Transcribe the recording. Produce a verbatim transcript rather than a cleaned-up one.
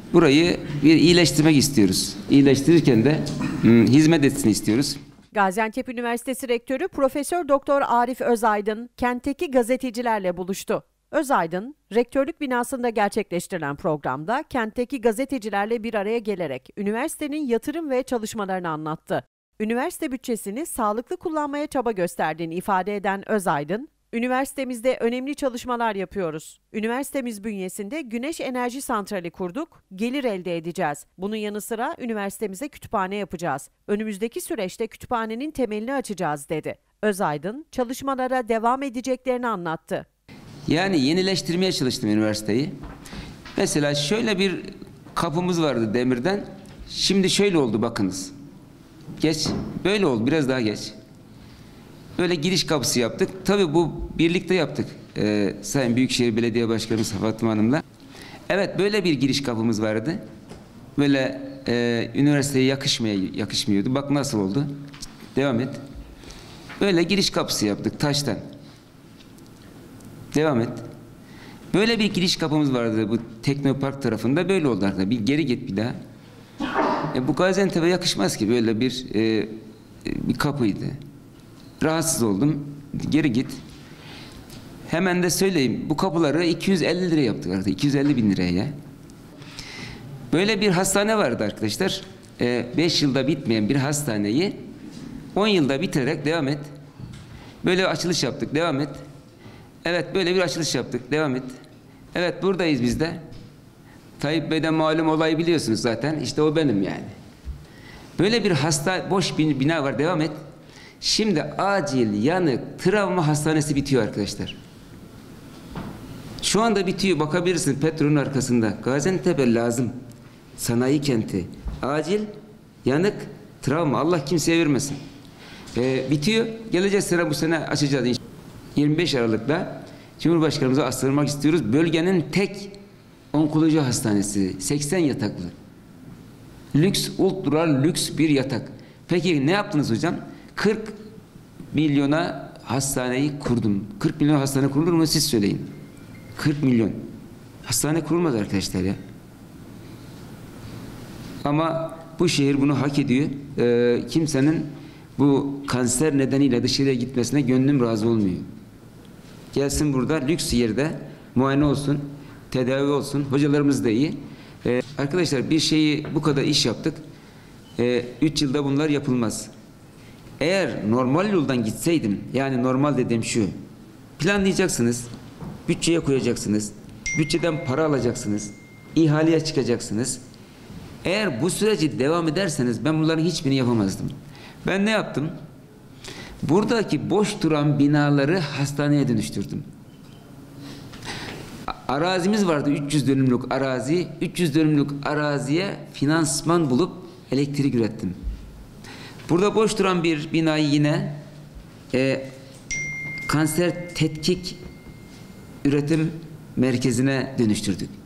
burayı bir iyileştirmek istiyoruz. İyileştirirken de hmm, hizmet etsin istiyoruz. Gaziantep Üniversitesi Rektörü Profesör Doktor Arif Özaydın kentteki gazetecilerle buluştu. Özaydın, rektörlük binasında gerçekleştirilen programda kentteki gazetecilerle bir araya gelerek üniversitenin yatırım ve çalışmalarını anlattı. Üniversite bütçesini sağlıklı kullanmaya çaba gösterdiğini ifade eden Özaydın, "Üniversitemizde önemli çalışmalar yapıyoruz. Üniversitemiz bünyesinde güneş enerji santrali kurduk, gelir elde edeceğiz. Bunun yanı sıra üniversitemize kütüphane yapacağız. Önümüzdeki süreçte kütüphanenin temelini açacağız," dedi. Özaydın, çalışmalara devam edeceklerini anlattı. Yani yenileştirmeye çalıştım üniversiteyi. Mesela şöyle bir kapımız vardı demirden. Şimdi şöyle oldu, bakınız. Geç, böyle oldu, biraz daha geç. Böyle giriş kapısı yaptık. Tabii bu birlikte yaptık. Ee, Sayın Büyükşehir Belediye Başkanımız Fatma Hanım'la. Evet, böyle bir giriş kapımız vardı. Böyle e, üniversiteye yakışmaya, yakışmıyordu. Bak nasıl oldu. Devam et. Böyle giriş kapısı yaptık taştan. Devam et. Böyle bir giriş kapımız vardı bu Teknopark tarafında, böyle oldu arkadaşlar. Bir geri git bir daha. E, bu Gaziantep'e yakışmaz ki böyle bir e, bir kapıydı. Rahatsız oldum. Geri git. Hemen de söyleyeyim. Bu kapıları iki yüz elli lira yaptık arkadaşlar. iki yüz elli bin liraya ya. Böyle bir hastane vardı arkadaşlar. beş yılda bitmeyen bir hastaneyi on yılda bitirerek devam et. Böyle açılış yaptık. Devam et. Evet, böyle bir açılış yaptık. Devam et. Evet, buradayız biz de. Tayyip Bey'den malum olayı biliyorsunuz zaten. İşte o benim yani. Böyle bir hasta, boş bir bina var. Devam et. Şimdi acil, yanık, travma hastanesi bitiyor arkadaşlar. Şu anda bitiyor. Bakabilirsin Petrol'ün arkasında. Gaziantep'e lazım. Sanayi kenti. Acil, yanık, travma. Allah kimseye vermesin. Ee, bitiyor. Geleceğiz sıra bu sene açacağız. yirmi beş Aralık'ta Cumhurbaşkanımıza astırmak istiyoruz. Bölgenin tek onkoloji hastanesi. seksen yataklı. Lüks, ultra lüks bir yatak. Peki ne yaptınız hocam? kırk milyona hastaneyi kurdum. kırk milyon hastane kurulur mu siz söyleyin. kırk milyon. Hastane kurulmaz arkadaşlar ya. Ama bu şehir bunu hak ediyor. Ee, kimsenin bu kanser nedeniyle dışarıya gitmesine gönlüm razı olmuyor. Gelsin burada lüks yerde muayene olsun, tedavi olsun. Hocalarımız da iyi. Ee, arkadaşlar bir şeyi bu kadar iş yaptık. Ee, üç yılda bunlar yapılmaz. Eğer normal yoldan gitseydim, yani normal dediğim şu, planlayacaksınız, bütçeye koyacaksınız, bütçeden para alacaksınız, ihaleye çıkacaksınız. Eğer bu süreci devam ederseniz ben bunların hiçbirini yapamazdım. Ben ne yaptım? Buradaki boş duran binaları hastaneye dönüştürdüm. Arazimiz vardı, üç yüz dönümlük arazi. üç yüz dönümlük araziye finansman bulup elektrik ürettim. Burada boş duran bir binayı yine e, kanser tetkik üretim merkezine dönüştürdük.